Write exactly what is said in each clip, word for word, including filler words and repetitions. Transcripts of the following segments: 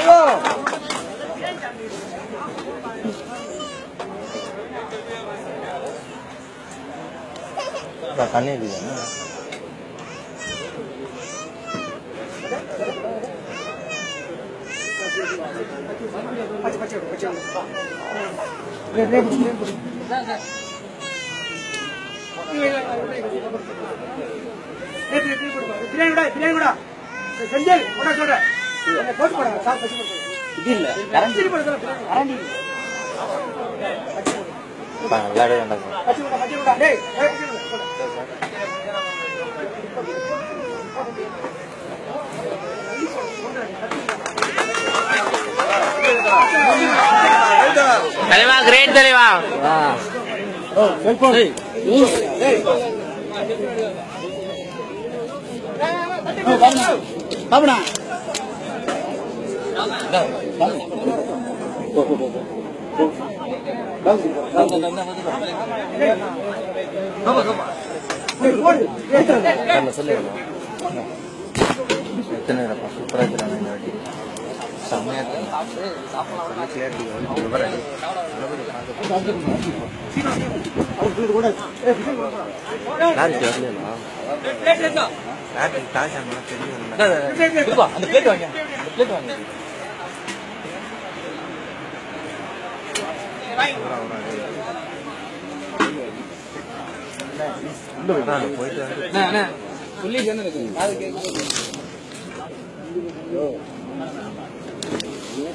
தண்ணி இருக்குதானே பச்சை பச்சை பச்சை பிரியாணி கூட பிரியாணி கூட செஞ்சல் கூட சொல்ற போட்டு போடுங்க சார் பச்சை போட்டு இது இல்ல கரண்டி போடுங்க கரண்டி நல்லாவே வேண்டாம் பச்சை கூட பச்சை கூட டேய் பச்சை கூட தலைவா கிரேட் தலைவா ஓ செல்போன் ஏய் ஏய் பாபனா போ போ போ எத்தனை சூப்பராக இருக்கிறாங்க இந்த வாட்டி செம்மையாக அந்த பிளேட் வாங்க பிளேட் வாங்க போயிட்டு சொல்லி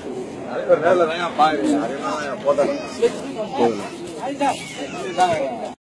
நேரில் தாங்க பாருங்க போட்டேன்